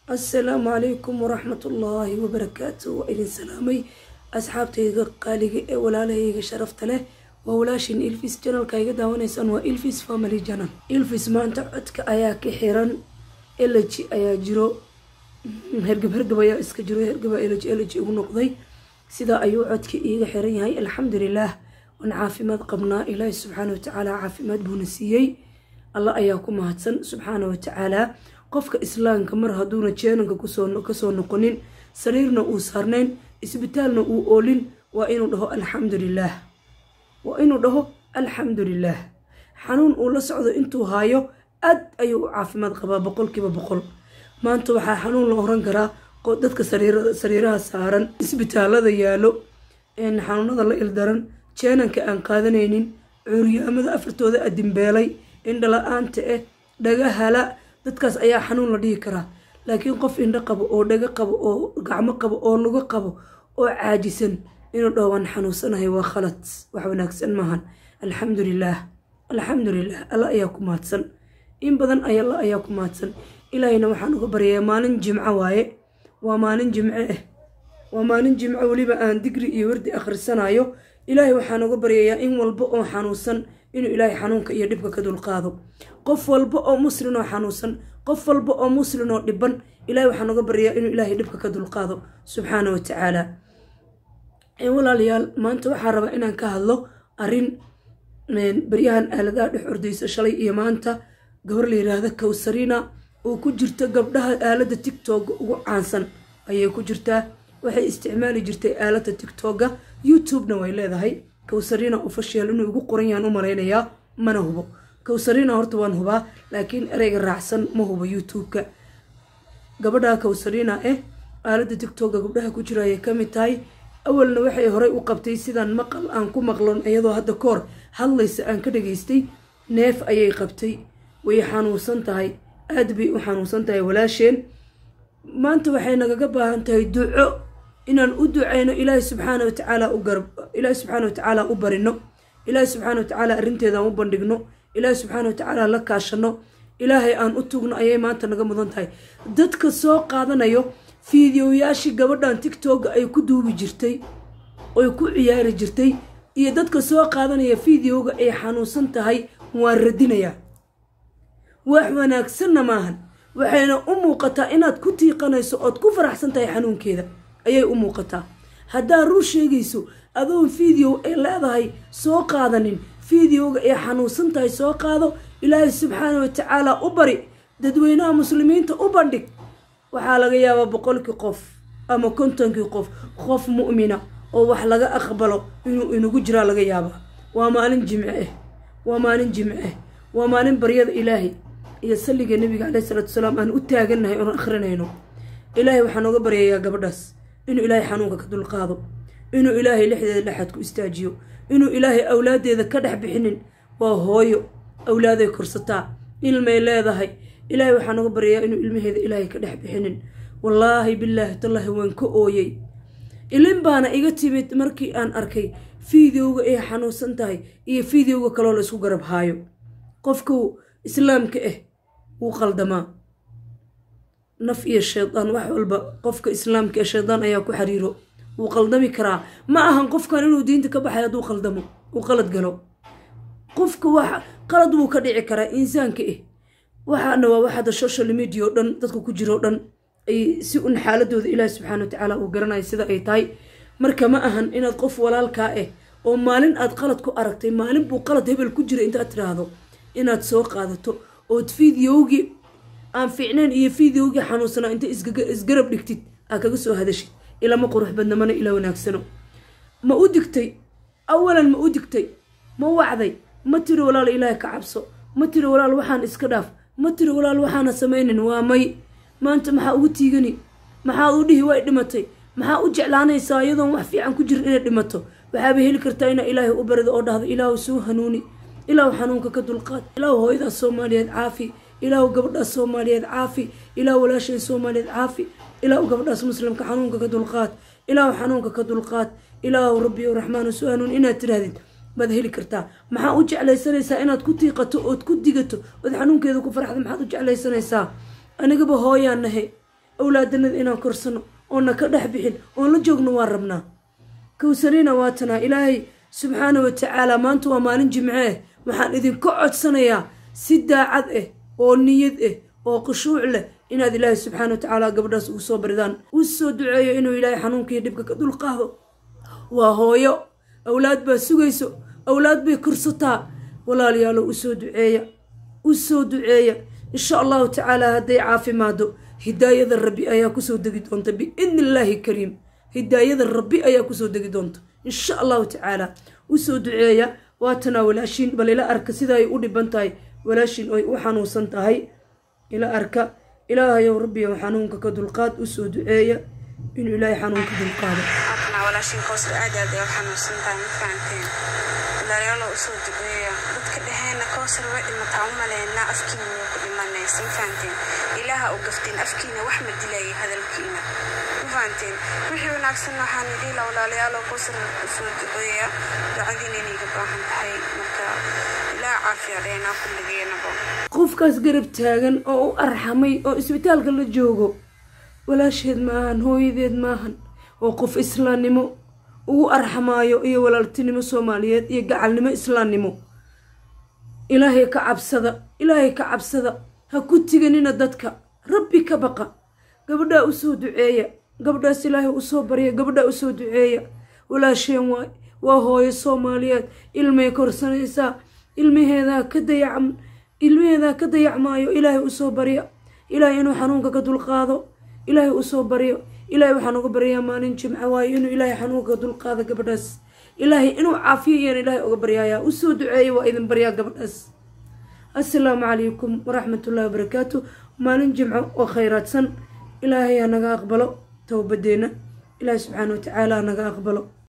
السلام عليكم ورحمة الله وبركاته وإلين سلامي أصحابتي قالي ولا لي شرفت له وولاشين إلفيس جنال كايغا داونيسان وإلفيس فاميلي جنال إلفيس ما أنت عدك أياك حيران إلجي أيا جرو هرقب يا إسك جرو هرقب إلجي ونقضي سيدا أيو عدك إيغا حيران هاي الحمد لله ونعافي ماد قبنا إلهي سبحانه وتعالى عافي ماد بونسيي الله أياكم هاتسن سبحانه وتعالى qofka islaamka mar haduuna jeenanka kasoo noqonin sariirna uu saarnayn isbitaalna uu oolin waa inuu dhaho alxamdulillaah xanuun uu la socdo intuu haayo aad ayuu u caafimaad qabaa 100% maanta waxaa xanuun la oran karaa dadka sariiraha saaran isbitaalada yaalo xanuunada la ildaran jeenanka aan qaadanaynin cuuryaamada afartooda adimbeelay indhala-aanta dhagahala dadkaas ayaa xanuun la dhihi karaa laakiin qof indho qabo oo dhaga qabo oo gacmo qabo oo lugo qabo oo caajisan inuu dhawaan xanuunsanahay waa khalad wax wanaagsan maahan alxamdulillaah alla ayaa ku mahadsan in badan alla ayaa ku mahadsan ilaahayna waxaan uga baryayaa maalin jimco waaye waa maalin jimco weliba aan digri iyo wardi akhrisanayo ilaahay waxaan uga baryayaa in walba oo xanuunsan inuu ilaahay xanuunka iyo dhibka ka dulqaado qof walba oo muslim oo xanuunsan qof walba oo muslim oo dhiban ilaahay waxaan uga baryaa inuu ilaahay dhibka ka dulqaado subxaanahu wa tacaala walaalayaal maanta waxaa rabaa inaan ka hadlo arrin baryahan aaladaha dhex ordaysa shalay iyo maanta gabar la yiraahdo Kawsarina oo ku jirta gabdhaha aalada TikTok ugu caansan ayay ku jirtaa waxay isticmaali jirtay aalada TikTok YouTube-na way leedahay Kawsarina official inuu ugu qoran yahay u maleynaya mana hubo Kawsarina horta waan hubaa laakiin ereyga raacsan ma hubo YouTube-ka gabadha Kawsarina aalada TikTok gabdhaha ku jira ay kamid tahay awalna waxay horay u qabtay sidaan maqal aan ku maqlon iyadoo hadda koor hadlaysa aan ka dhageystay neef ayay qabtay way xanuunsan tahay aad bay u xanuunsan tahay walaasheen maanta waxay nagaga baahan tahay duco inaan u duceyno ilaahay subxaanahu wa tacaala u barino ilaahay subxaanahu wa tacaala arrinteeda aan u bandhigno ilaahay subxaanahu wa tacaala la kaashano ilaahay aan u tugno ayay maanta naga mudan tahay dadka soo qaadanayo fiidiyoyaashii gabadhan TikTok ay ku duubi jirtay oo ku ciyaari jirtay iyo dadka soo qaadanaya fiidiyowga ay xanuunsan tahay waan radinaya wax wanaagsanna maahan waxayna u muuqataa inaad ku tiiqanayso ood ku faraxsan tahay xanuunkeeda ayay u muuqataa haddaa ruu sheegayso adoon fiidiyow ay leedahay soo qaadanin fiidiyowga ay xanuunsan tahay soo qaado ilaahay subxaanahu wa tacaala u bari dadweynaha muslimiinta u bandhig waxaa laga yaabaa 100 qof ama 50 qof mu'mina oo wax laga aqbalo inuu inagu jira laga yaabaa waa maalin jimce waa maalin baryada ilaahay iyo salliga nabiga kaleey salaatu salaam aan u taaganahay oo akhrinayno ilaahay waxaan uga baryayaa gabadhaas inuu ilaahay xanuunka ka dulqaado inuu ilaahay lixdeeda dhaxad ku istaajiyo inuu ilaahay awlaadeeda ka dhex bixinin waa hooyo awlaaday korsataa ilmay leedahay ilaahay waxaan uga baryayaa inuu ilmaheeda ilaahay ka dhex bixinin wallaahi billaahi tallahi waan ka ooyay ilin baana iga timid markii aan arkay fiidiyowga ay xanuunsan tahay iyo fiidiyowga kaloo la isku garab haayo qofku islaamka wuu qaldamaa naf iyo shaydaan wax walba qofka islaamka shaydaan ayaa ku xariiro wuu qaldami karaa ma ahan qofkan inuu diinta ka baxay haduu qaldamo uu qalad galo qofka wax qalad wuu ka dhici karaa insaanka waxaana waa waxa social media oo dhan dadku ku jiro dhan ay si un xaaladooda ilaahay subxaanahu wa tacaala uu garanayo sida ay tahay marka ma ahan inaad qof walaalka oo maalin aad qalad ku aragtay maalin buu qalad hebel ku jira inta aad tiraahdo inaad soo qaadato oo fiidiyowgi aan fiicnaan iyo fiidiyowgi xanuunsana inta isgarab dhigtid aad kaga soo hadashid ila ma qurux badna mana ila wanaagsano ma u digtay awalan ma u digtay ma wacday ma tiri walaal ilaahay ka cabso ma tiri walaal waxaan iska dhaaf ma tiri walaal waxaana samaynin waa may maanta maxaa ugu tiigani maxaa u dhihi way dhimatay maxaa u jeclaanaysaa iyadoon wax fiican ku jirin inay dhimato waxaaba heli kartaa inaa ilaahay u barido oo dhahdo ilaahu soo hanuuni ilaahu xanuunka ka dulqaad ilaahu hooyadaas Soomaaliyeed caafi ilaahu gabadhaas Soomaaliyeed caafi ilaahu walaashay Soomaaliyeed caafi ilaahu gabadhaas muslimka xanuunka ka dulqaad ilaahu xanuunka ka dulqaad ilaahu rabbi raxmaan soo hanuun inaad tirahdid bad heli kartaa maxaa u jeclaysanaysaa inaad ku tiiqato oo ku digato oo xanuunkeeda ku farxdo maxaad u jeclaysanaysaa anigaba hooyaan nahay أولادنا إنا كرسنا ونك دحبحين ونلجوجنا وربنا كوسرينا واتنا إلهي سبحانه وتعالى ما أنتوا ما ننجي معاه محن إذن قعد سنيا سدة عذئه ونيذه وقشوع له إن هذا الله سبحانه وتعالى قبل رأس وصبر ذان وسود دعاء إنه إلهي حنونك يدبك كدول قهوة وهو يو أولاد بسويسو أولاد بكرسطا ولا ليالو وسود دعاء إن شاء الله تعالى هدي عافي مادو هداية الربي أياكو سودقي دونت بإذن الله كريم هداية الربي أياكو سودقي دونت إن شاء الله تعالى وسود دعاء واتنا ولاشين بل إلى أرك سيدا يقولي بنتاي ولاشين أي وحنو سنتهاي إلى أرك إلهي يا ربي وحنونك كدلقات وسود دعاء إن إلهي حنونك دلقات أنا ولاشين قصر أجد يا وحنو سنتهاي مفانتين لا يلا وسود دعاء بدك قصر وقت ما تعمل لنا أفكين وكل ما الناس مفانتين إلها وقفتين أفكين وأحمد دلائي هذا الكلمة مفانتين وحي ونعكسنا حانيدي لولا ليالو قصر وسود دعاء بعدين إني قباهم تحي مكا لا عافية علينا كل جينا بو qofkaas garab taagan oo u arxamay oo isbitaalka la joogo walaasheed maahan hooyadeed maahan oo qof islaamnimo ugu arxamaayo iyo walaaltinimo Soomaaliyeed iyo gacalnimo islaamnimo ilaahay ka cabsada ha ku tiganina dadka rabbi ka baqa gabadha u soo duceeya gabadhaas ilaahay u soo bariya gabadha u soo duceeya walaasheen waa hooyo Soomaaliyeed ilmay korsanaysa ilmaheeda ka dayacmaayo ilaahay u soo bariya ilaahay inuu xanuunka ka dulqaado ilaahay u soo bariyo ilaahay waxaan uga baryaa maalin jimco waayo inuu ilaahay xanuunka ka dulqaado gabadhaas ilaahay inuu caafiyo ilaahay uga baryaaya u soo duceeyo waa idin baryaa gabadhaas assalaamu calaykum waraxmatullaahi wabarakaatu maalin jimco oo khayraadsan ilaahay naga aqbalo towbadeena ilaahay subxaanahu wa tacaala naga aqbalo